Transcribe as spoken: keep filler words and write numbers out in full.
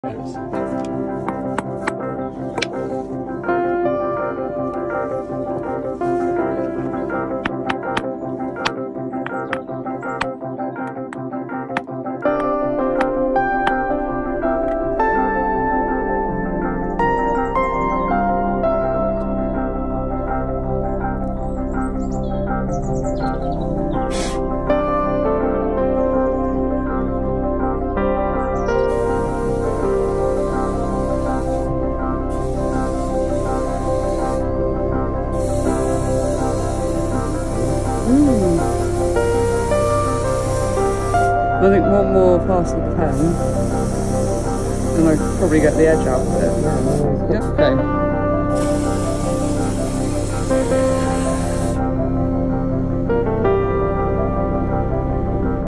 I think one more pass of the pen and I'll probably get the edge out of it. Yeah, okay.